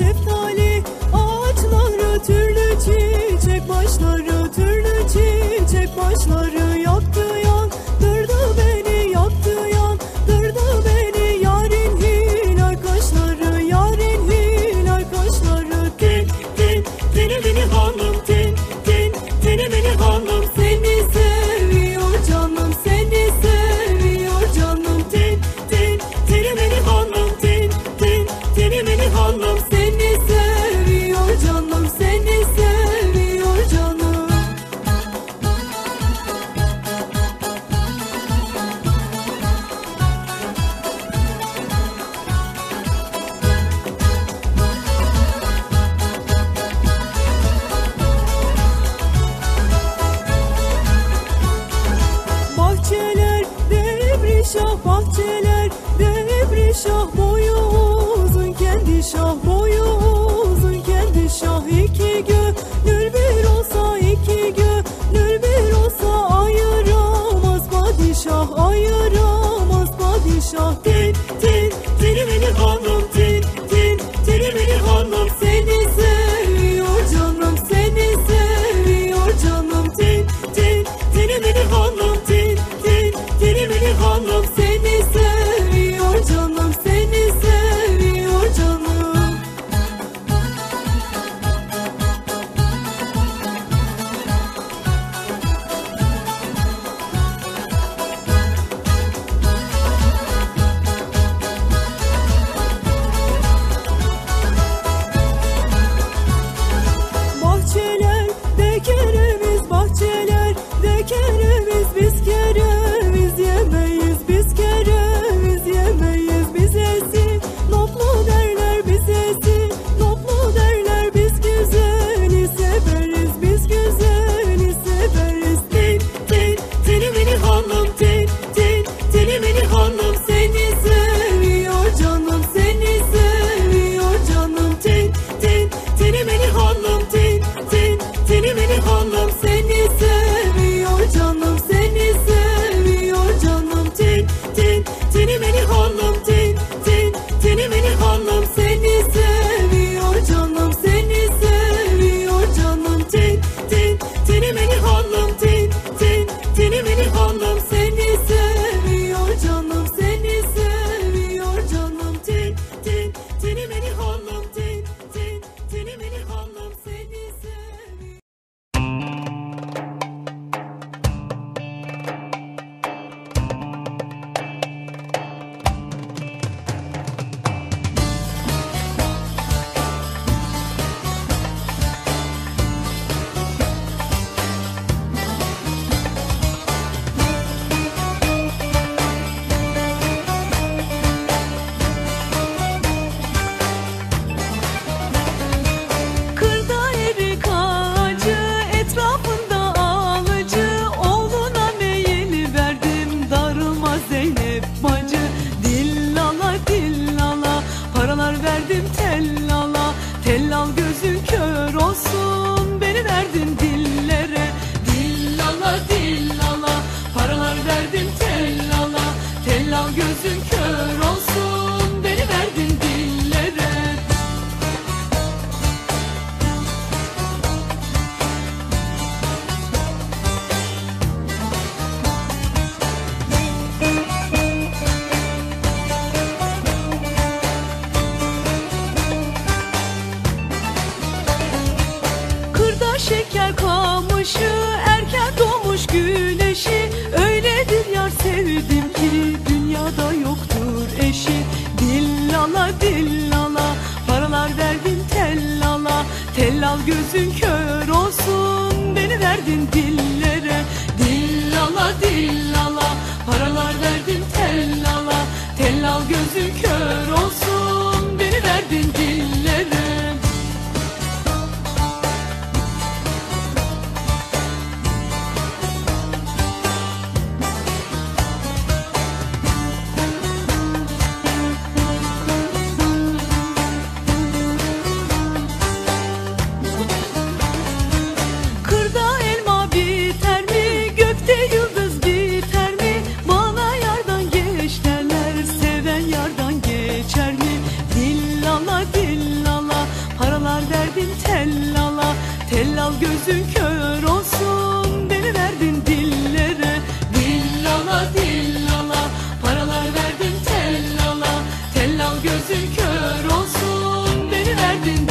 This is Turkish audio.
şeftali ağaçları, türlü çiçek başları, türlü çiçek başları yaktı yandırdı beni, yaktı yandırdı beni. Yarın hilal kaşları, yarın hilal kaşları. Tin tin tini beni hanım, tin tin tini beni hanım. Seni seviyor canım, seni seviyor canım. Tin tin tini beni hanım, tin tin tini beni hanım. Seni seviyor canım, seni seviyor canım. Bahçeler devrişah, bahçeler devrişah. Boyu uzun kendi şah, boyu uzun kendi şah. İki gönül bir olsa, iki gönül bir olsa ayıramaz padişah, ayıramaz padişah. Tin tin tini beni hanım, tin tin tini beni hanım. Seni seviyor canım, seni seviyor canım. Tin tin tini beni hanım, tin tin tini beni hanım. Seni seviyor canım, seni seviyor canım. Bahçeler de kereviz, bahçeler de kereviz. Biz kereviz yemeyiz, biz kereviz yemeyiz. Bize sinoplu derler, bize sinoplu derler. Biz güzeli severiz, biz güzeli severiz. Tin tin tini beni hanım, tin tin tini beni hanım. Seni seviyor canım, seni seviyor canım. Tin tin tini beni hanım, tin tin tini beni hanım. Seni seviyor canım, seni seviyor canım. Tin tin tini beni hanım, tin tin tini beni hanım. Seni seviyor canım, seni seviyor canım. Tin tin tini beni hanım, tin tin tini beni hanım. Seni seviyor canım, seni seviyor canım. Tin tin tini beni hanım, tin tin tini beni hanım. Seni seviyor. Kırda erik ağacı, etrafında alıcı. Oğluna meyil verdim, darılma Zeynep bacı. Dillala dillala, paralar verdim tellala. Tellal gözün kör olsun, beni verdin dillere. Dillala dillala, paralar verdim tellala. Tellal gözün kör olsun, beni verdin dillere. Kırda şeker kamışı, erken doğmuş güneşi. Öyledir yar sevdim ki dünyada yoktur eşi. Dillala dillala, paralar verdim tellala. Tellal gözün kör olsun, beni verdin dillere. Dillala dillala, paralar verdim tellala. Tellal gözün kör olsun, beni verdin dillere. Kırda elma biter mi, gökte yıldız biter mi? Bana yardan geç derler, seven yardan geçer mi? gözün kör olsun, beni verdin dillere. Dillala dillala, paralar verdin tellala. Tellal gözün kör olsun, beni verdin